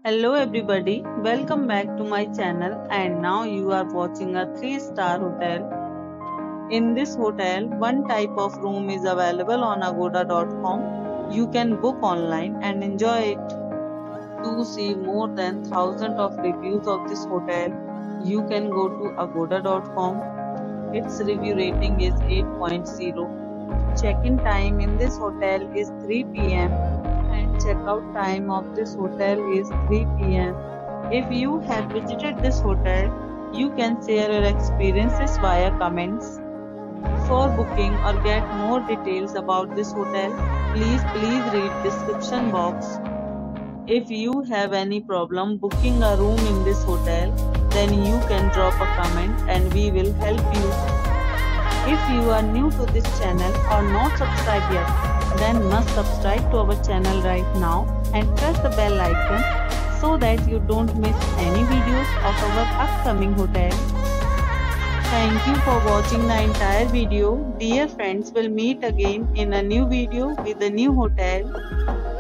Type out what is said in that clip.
Hello everybody, welcome back to my channel and now you are watching a 3-star hotel. In this hotel, one type of room is available on agoda.com. You can book online and enjoy it. To see more than thousands of reviews of this hotel, you can go to agoda.com. Its review rating is 8.0. Check-in time in this hotel is 3 p.m. and check-out time of this hotel is 3 p.m. If you have visited this hotel, you can share your experiences via comments. For booking or get more details about this hotel, please read description box. If you have any problem booking a room in this hotel, then you can drop a comment and we will help you. If you are new to this channel or not subscribed yet, then must subscribe to our channel right now and press the bell icon so that you don't miss any videos of our upcoming hotel. Thank you for watching the entire video. Dear friends, we'll meet again in a new video with a new hotel.